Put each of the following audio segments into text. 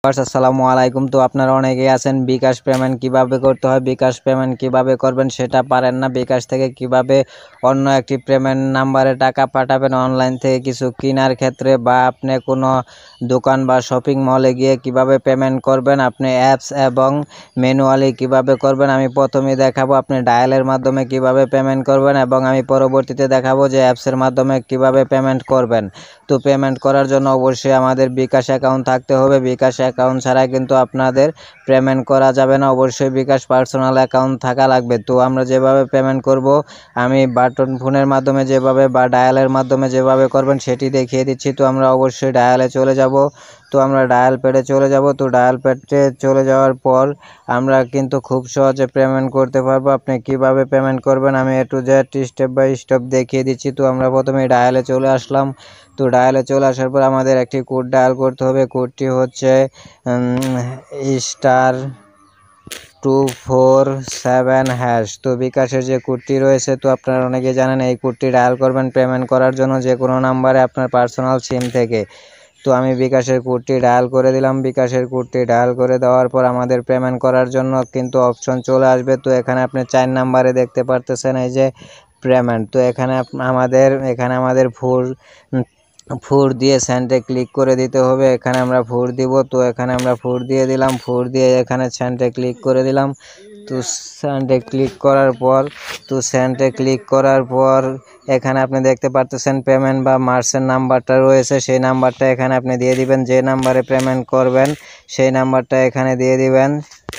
আসসালামু আলাইকুম। তো আপনারা অনেকেই আছেন বিকাশ পেমেন্ট কিভাবে করতে হয়, বিকাশ পেমেন্ট কিভাবে করবেন সেটা পারেন না। বিকাশ থেকে কিভাবে অন্য একটি পেমেন্ট নাম্বারে টাকা পাঠাবেন অনলাইন থেকে কিছু কেনার ক্ষেত্রে, বা আপনি কোনো দোকান বা শপিং মলে গিয়ে কিভাবে পেমেন্ট করবেন, আপনি অ্যাপস এবং ম্যানুয়ালি কিভাবে করবেন আমি প্রথমেই দেখাবো। আপনি ডায়ালের মাধ্যমে কিভাবে পেমেন্ট করবেন এবং আমি পরবর্তীতে দেখাবো যে অ্যাপসের মাধ্যমে কিভাবে পেমেন্ট করবেন। তো পেমেন্ট করার জন্য অবশ্যই আমাদের বিকাশ অ্যাকাউন্ট থাকতে হবে। বিকাশ অ্যাকাউন্ট ছাড়া কিন্তু আপনাদের পেমেন্ট করা যাবে না, অবশ্যই বিকাশ পার্সোনাল অ্যাকাউন্ট থাকা লাগবে। তো আমরা যেভাবে পেমেন্ট করব, আমি বাটন ফোনের মাধ্যমে যেভাবে বা ডায়ালের মাধ্যমে যেভাবে করবেন সেটি দেখিয়ে দিচ্ছি। তো আমরা অবশ্যই ডায়ালে চলে যাব। তো আমরা ডায়াল প্যাডে চলে যাব। তো ডায়াল প্যাডে চলে যাওয়ার পর আমরা কিন্তু খুব সহজে পেমেন্ট করতে পারবো। আপনি কিভাবে পেমেন্ট করবেন আমি to Z step by step দেখিয়ে দিচ্ছি। তো আমরা প্রথমে ডায়ালে চলে আসলাম। তো ডায়ালে চলে আসার পর আমাদের একটি কোড ডায়াল করতে হবে। কোডটি হচ্ছে *247#। তো বিকাশের যে কোডটি রয়েছে, তো আপনারা অনেকে জানেন এই কোডটি ডায়াল করবেন পেমেন্ট করার জন্য যে কোনো নাম্বারে আপনার পার্সোনাল সিম থেকে। তো আমি বিকাশের কোডটি ডায়াল করে দিলাম। বিকাশের কোডটি ডায়াল করে দেওয়ার পর আমাদের পেমেন্ট করার জন্য কিন্তু অপশন চলে আসবে। তো এখানে আপনি 4 নাম্বারে দেখতে পারতেছেন এই যে পেমেন্ট। তো এখানে আমাদের ফোর দিয়ে সেন্ডে ক্লিক করে দিতে হবে। এখানে আমরা ফোর দিব। তো এখানে আমরা ফোর দিয়ে দিলাম। ফোর দিয়ে এখানে সেন্ডে ক্লিক করে দিলাম। তো সেন্ডে ক্লিক করার পর এখানে আপনি দেখতে পারতেছেন পেমেন্ট বা মার্চেন্ট নাম্বারটা রয়েছে, সেই নাম্বারটা এখানে আপনি দিয়ে দিবেন। যে নাম্বারে পেমেন্ট করবেন সেই নাম্বারটা এখানে দিয়ে দিবেন।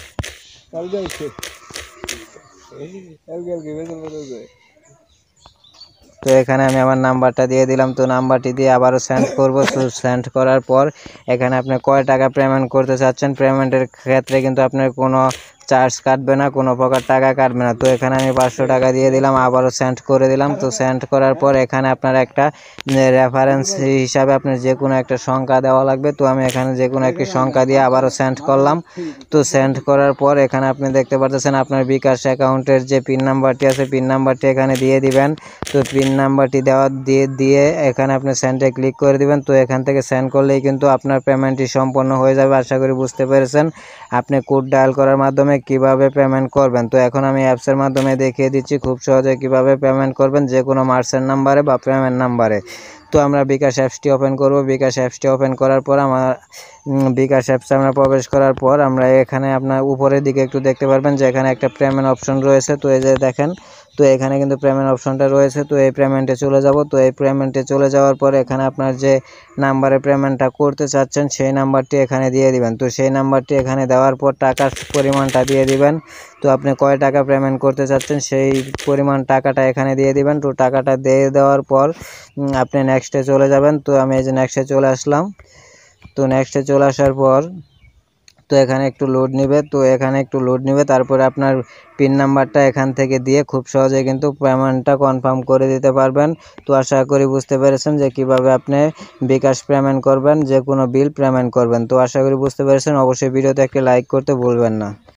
তো এখানে আমি আমার নাম্বারটা দিয়ে দিলাম। তো নাম্বারটি দিয়ে আবারও সেন্ড করব। তো সেন্ড করার পর এখানে আপনি কয় টাকা পেমেন্ট করতে চাচ্ছেন, পেমেন্টের ক্ষেত্রে কিন্তু আপনার কোনো চার্জ কাটবে না, কোনো প্রকার টাকা কাটবে না। তো এখানে আমি 500 টাকা দিয়ে দিলাম, আবারও সেন্ড করে দিলাম। তো সেন্ড করার পর এখানে আপনার একটা রেফারেন্স হিসাবে আপনার যে কোনো একটা সংখ্যা দেওয়া লাগবে। তো আমি এখানে যে কোনো একটি সংখ্যা দিয়ে আবারও সেন্ড করলাম। তো সেন্ড করার পর এখানে আপনি দেখতে পাচ্ছেন আপনার বিকাশ অ্যাকাউন্টের যে পিন নাম্বারটি আছে, পিন নাম্বারটি এখানে দিয়ে দিবেন। তো পিন নাম্বারটি দিয়ে এখানে আপনি সেন্ডে ক্লিক করে দিবেন। তো এখান থেকে সেন্ড করলেই কিন্তু আপনার পেমেন্টটি সম্পন্ন হয়ে যাবে। আশা করি বুঝতে পেরেছেন আপনি কোড ডায়াল করার মাধ্যমে কিভাবে পেমেন্ট করবেন। তো এখন আমি অ্যাপসের মাধ্যমে দেখিয়ে দিচ্ছি খুব সহজে কিভাবে পেমেন্ট করবেন যে কোনো মার্চেন্ট নাম্বারে বা পেমেন্ট নাম্বারে। তো আমরা বিকাশ অ্যাপসটি ওপেন করব। বিকাশ অ্যাপসটি ওপেন করার পর বিকাশ অ্যাপসে আমরা প্রবেশ করার পর আমরা এখানে আপনার উপরের দিকে একটু দেখতে পারবেন যে এখানে একটা পেমেন্ট অপশন রয়েছে। তো এই যে দেখেন, তো এখানে কিন্তু পেমেন্ট অপশনটা রয়েছে। তো এই পেমেন্টে চলে যাব। তো এই পেমেন্টে চলে যাওয়ার পর এখানে আপনার যে নাম্বারে পেমেন্টটা করতে চাচ্ছেন সেই নাম্বারটি এখানে দিয়ে দিবেন। তো সেই নাম্বারটি এখানে দেওয়ার পর টাকার পরিমাণটা দিয়ে দিবেন। তো আপনি কয় টাকা পেমেন্ট করতে চাচ্ছেন সেই পরিমাণ টাকাটা এখানে দিয়ে দিবেন। তো টাকাটা দিয়ে দেওয়ার পর আপনি নেক্সটে চলে যাবেন। তো আমি এই যে নেক্সটে চলে আসলাম। তো নেক্সটে চলে আসার পর তো এখানে একটু লোড নেবে। তারপরে আপনার পিন নাম্বারটা এখান থেকে দিয়ে খুব সহজে কিন্তু পেমেন্টটা কনফার্ম করে দিতে পারবেন। তো আশা করি বুঝতে পেরেছেন যে কিভাবে আপনি বিকাশ পেমেন্ট করবেন, যে কোনো বিল পেমেন্ট করবেন। তো আশা করি বুঝতে পেরেছেন। অবশ্যই ভিডিওতে একটি লাইক করতে ভুলবেন না।